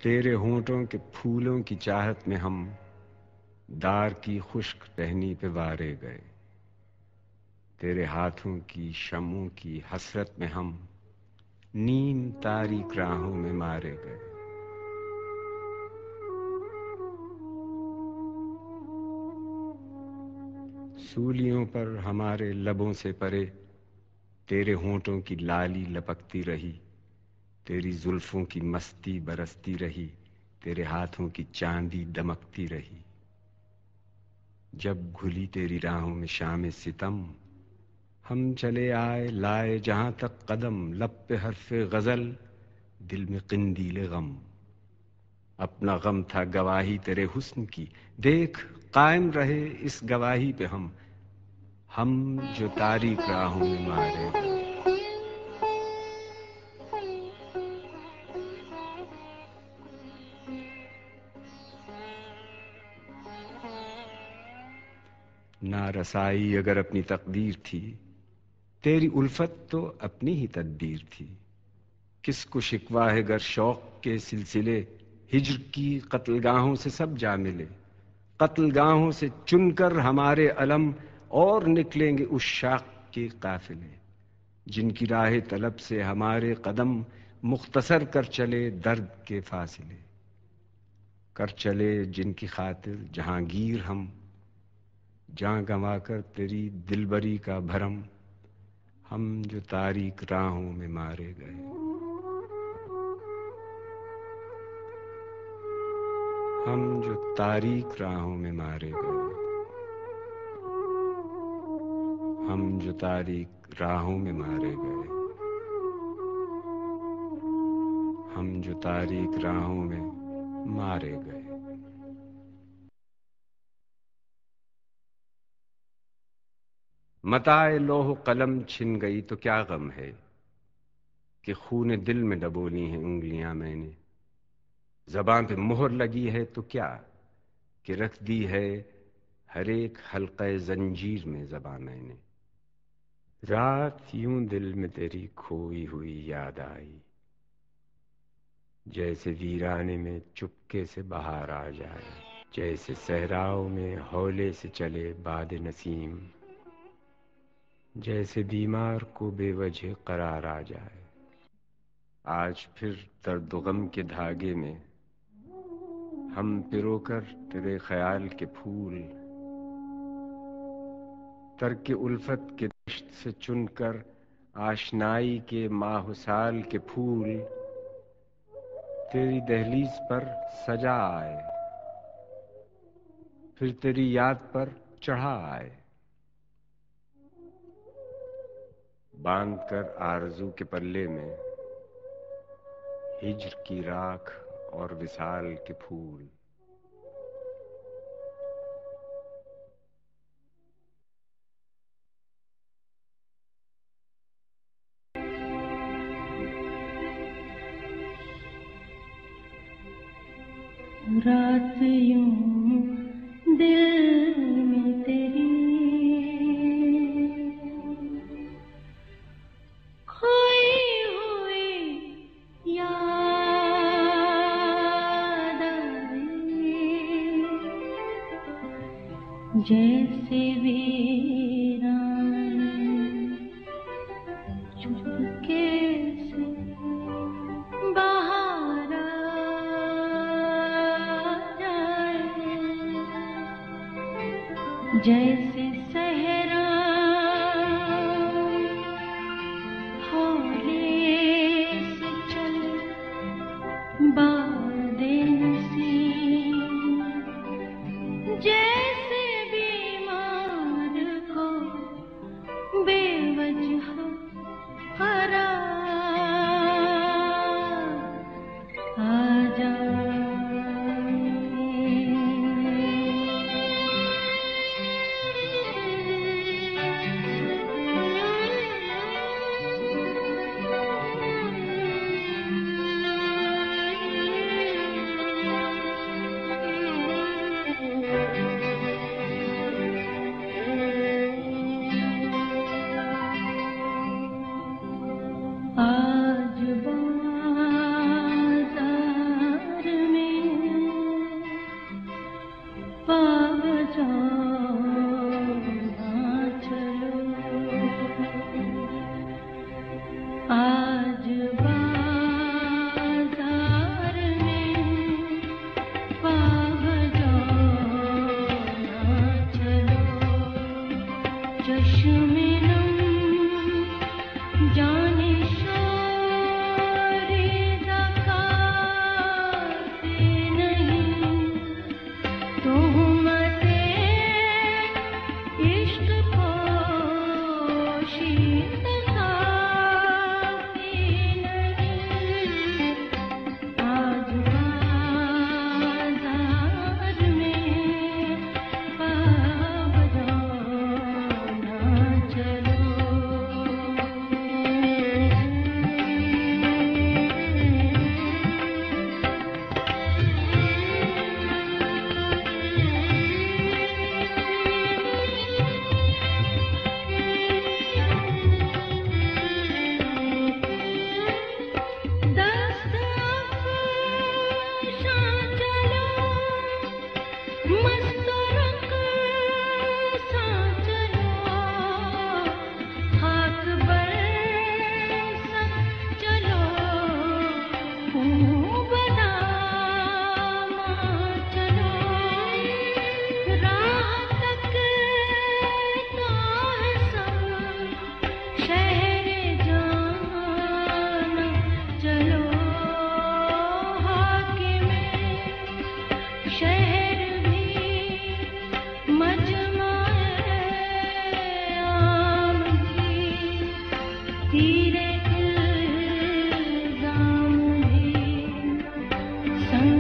तेरे होंठों के फूलों की चाहत में हम दार की खुश्क टहनी पे वारे गए। तेरे हाथों की शमों की हसरत में हम नीम तारीक राहों में मारे गए। सूलियों पर हमारे लबों से परे तेरे होंठों की लाली लपकती रही, तेरी जुल्फों की मस्ती बरसती रही, तेरे हाथों की चांदी दमकती रही। जब घुली तेरी राहों में शाम सितम, हम चले आए लाए जहां तक कदम, लब पे हर्फे गजल, दिल में किंदीले गम। अपना गम था गवाही तेरे हुस्न की, देख कायम रहे इस गवाही पे हम जो तारीक राहों में मारे गए। ना रसाई अगर अपनी तकदीर थी, तेरी उल्फत तो अपनी ही तदबीर थी। किसको शिकवा है गर शौक के सिलसिले, हिज्र की कत्लगाहों से सब जा मिले। कत्लगाहों से चुनकर हमारे अलम और निकलेंगे उस शाख के काफिले, जिनकी राह तलब से हमारे कदम मुख्तसर कर चले दर्द के फासिले। कर चले जिनकी खातिर जहांगीर जान गंवाकर तेरी दिलबरी का भरम, हम जो तारीक राहों में मारे गए। हम जो तारीक राहों में मारे गए। हम जो तारीक राहों में मारे गए। हम जो तारीक राहों में मारे गए। मताए लोह कलम छिन गई तो क्या गम है, कि खून दिल में डबोली हैं उंगलियां मैंने। ज़बान पे मोहर लगी है तो क्या, कि रख दी है हर एक हल्क़े जंजीर में ज़बां मैंने। रात यूं दिल में तेरी खोई हुई याद आई, जैसे वीराने में चुपके से बहार आ जाए। जैसे सहराओं में हौले से चले बाद नसीम, जैसे बीमार को बेवजह करार आ जाए। आज फिर दर्द गम के धागे में हम पिरोकर तेरे ख्याल के फूल, तरके उल्फत के दश्त से चुनकर आशनाई के माहुसाल के फूल तेरी दहलीज पर सजा आए, फिर तेरी याद पर चढ़ा आए। बांध कर आरज़ू के पल्ले में हिज्र की राख और विसाल के फूल। रात यूं दिल में तेरी खोई हुई याद आए, जैसे वीरान चुपके से बाहर जैसे सहरा हौले से चल बादे नसीम, जैसे बीमार को बेवजह करार आ जाए। संग